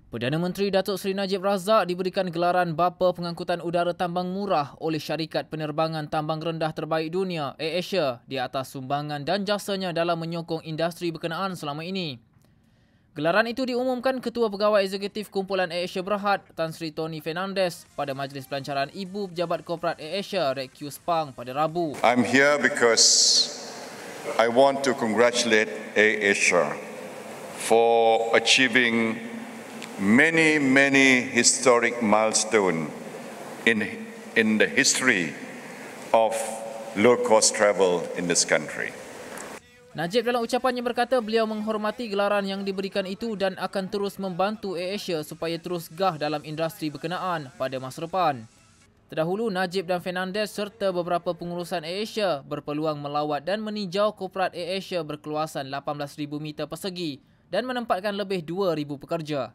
Perdana Menteri Datuk Seri Najib Razak diberikan gelaran Bapa Pengangkutan Udara Tambang Murah oleh Syarikat Penerbangan Tambang Rendah Terbaik Dunia, AirAsia, di atas sumbangan dan jasanya dalam menyokong industri berkenaan selama ini. Gelaran itu diumumkan Ketua Pegawai Eksekutif Kumpulan AirAsia Berhad, Tan Sri Tony Fernandes, pada Majlis Pelancaran Ibu Pejabat Korporat AirAsia, RECU Sepang, pada Rabu. I'm here because I want to congratulate AirAsia for achieving many historic milestones in the history of low-cost travel in this country. Najib dalam ucapannya berkata beliau menghormati gelaran yang diberikan itu dan akan terus membantu AirAsia supaya terus gah dalam industri berkenaan pada masa depan. Terdahulu, Najib dan Fernandes serta beberapa pengurusan AirAsia berpeluang melawat dan meninjau korporat AirAsia berkeluasan 18,000 meter persegi dan menempatkan lebih 2,000 pekerja.